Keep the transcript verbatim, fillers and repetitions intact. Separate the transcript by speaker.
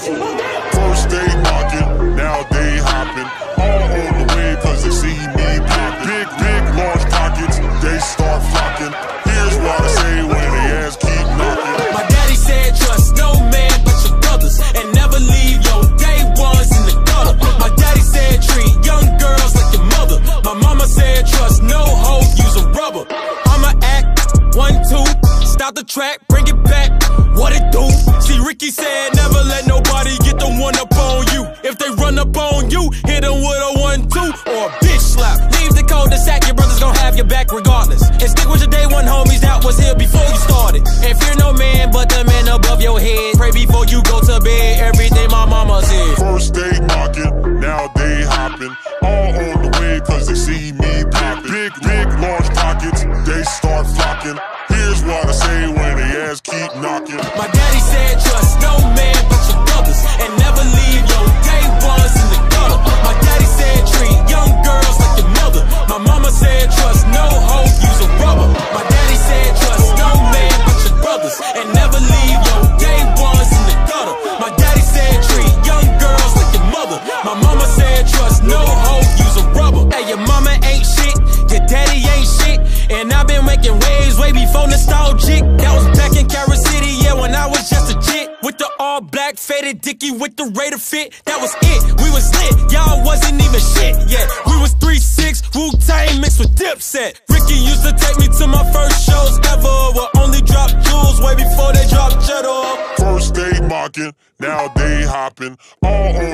Speaker 1: First they mockin', now they hoppin'. All on the way cause they see me poppin'. Big, big, large pockets, they start flockin'. Here's what I say when they ass keep knockin'.
Speaker 2: My daddy said trust no man but your brothers, and never leave your day ones in the gutter. My daddy said treat young girls like your mother. My mama said trust no hoe, use a rubber. I'ma act, one, two, stop the track, bring it back, what it do? See, Ricky said never let nobody get the one up on you. If they run up on you, hit them with a one, two, or a bitch slap. Leave the cul-de-sac, your brothers gon' have your back regardless. And stick with your day one homies that was here before you started. And fear no man but the man above your head. Pray before you go to bed, everything my mama said.
Speaker 1: First they mockin', now they hoppin'. All on the way cause they see me poppin'. Big, big, large pockets, they start flockin'. Here's what I say when they ass keep knockin'.
Speaker 2: My daddy said trust no man but your brothers, and never leave your day ones in the gutter. My daddy said treat young girls like your mother. My mama said trust no hoe, use a rubber. My daddy said trust no man but your brothers, and never leave your day ones in the gutter. My daddy said treat young girls like your mother. My mama said trust no hoe, use a rubber. Hey, your mama ain't shit, your daddy ain't shit, and I've been making waves way before nostalgic. That was back in Carol City, yeah, when I was just a chick. With the all black faded dicky with the Raider fit, that was it, we was lit, y'all wasn't even shit yet. We was three six, Wu-Tang mixed with Dipset. Ricky used to take me to my first shows ever, where only drop jewels way before they drop cheddar.
Speaker 1: First they mockin', now they hoppin'. All on